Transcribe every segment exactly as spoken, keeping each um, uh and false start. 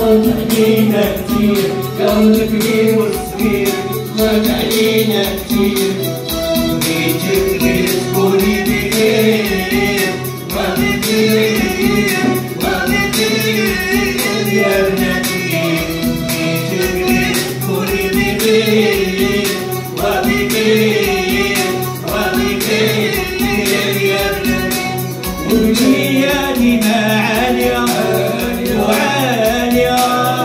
ضاق علينا كتير قبل الكبير والصغير ضاق علينا كتير بيتك غير تكوني بخير وبخير وبخير يا بناتي بيتك غير تكوني بخير وبخير وبخير يا بناتي وبنياتنا عالية وعالية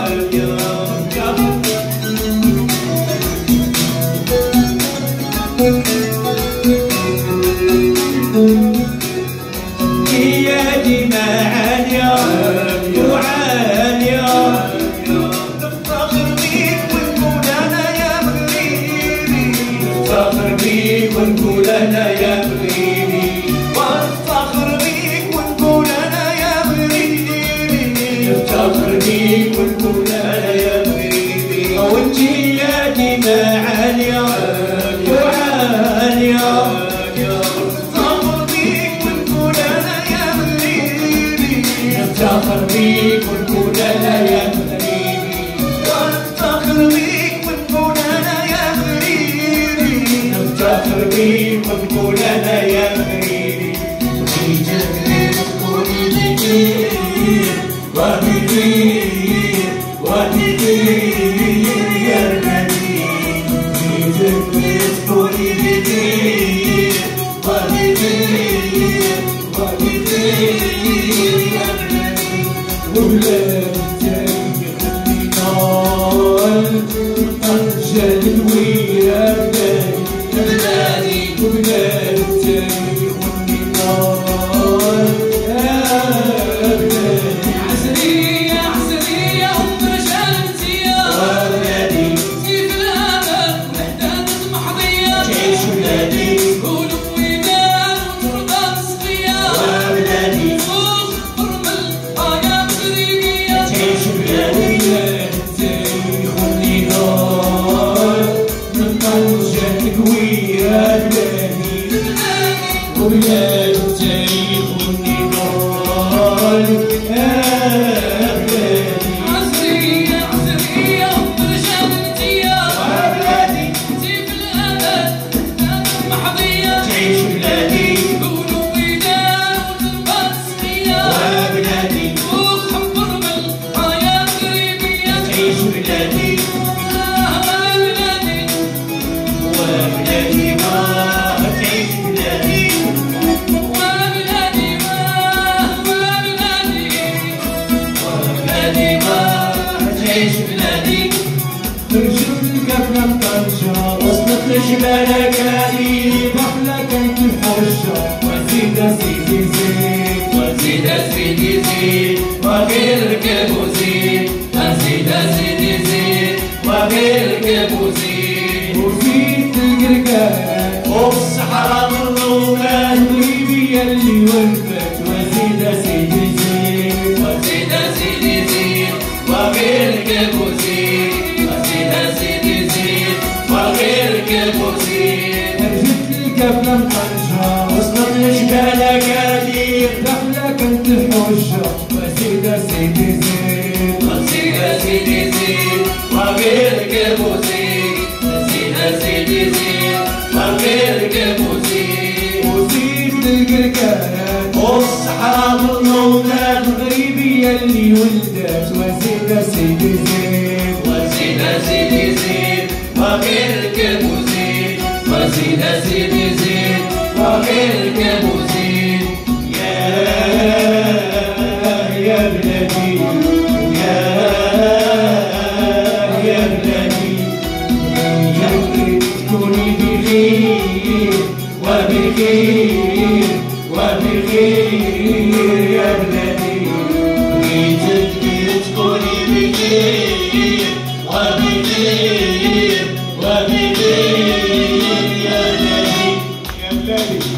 نياتنا عالية وعالية نفتخر بيك ونقول أنا يا مغربي نفتخر بيك ونقول أنا يا مغربي ونفتخر بيك ونقول أنا يا مغربي نفتخر بيك ونقول أنا يا مغربي وانتياتنا عالية وعالية نفتخر بيك ونقول أنا يا مغربي ونفتخر بيك ونقول أنا يا مغربي نفتخر بيك ونقول أنا يا مغربي بيتك غير تكوني بخير وبخير وبخير يا بناتي بيتك غير تكوني بخير وبخير وبخير يا بناتي وبلاد التاريخ اللي نال طنجة الويرة بلادي وبلاد التاريخ اللي نال بلادي عسرية عسرية أم رجال انتيا وبلادي سيف الأمل وحدة محظية تعيش بلادي قولوا ويدان وتربة صفية وبلادي فوق حرم الآية مغربية تعيش بلادي التاريخ اللي نال من طنجة الويرة بلادي وبلاد التاريخ والنضال يا بلادي عسرية عسرية أم رجال انتيا وبلادي سيف الأمل وحدة محظية تعيش بلادي قولوا ويدان وتربة صفية وبلادي فوق حرم الآية مغربية تعيش بلادي بلادي وبلادي ما تعيش بلادي وبلادي وبلادي ما تعيش بلادي رجل القفلة مطنجة وصلت لجبال كالي بحلة كانت الحجة وزيد سيدي زيد وزيد سيدي زيد وغير ركب وزيد زيد سيدي زيد وغير ركب وزيد وزيد القرقات وبالصحراء الرومان ليبيا اللي ولفت وزيد سيدي زيد وزيد سيدي زيد وغير ركب وزيد وزيد سيدي زيد وغير ركب وزيد رجت القفلة مطنجة وصلت لجبال أكادير دخلة كانت الحجة وزيد سيدي زيد وزيد سيدي زيد وغير ركب وزيد وزيد سيدي زيد وغير ركب وزيد وزيد القرقات والصحراء الرومان المغربية اللي ولدت وزيد سيدي زيد وزيد سيدي زيد وغير ركب وزيد وزيد سيدي زيد وغير ركب وزيد يا يا بلادي يا يا بلادي يا بلادي تكوني بخير وبخير وبخير يا بلادي بيتك غير تكوني بخير وبخير وبخير يا بلادي يا بلادي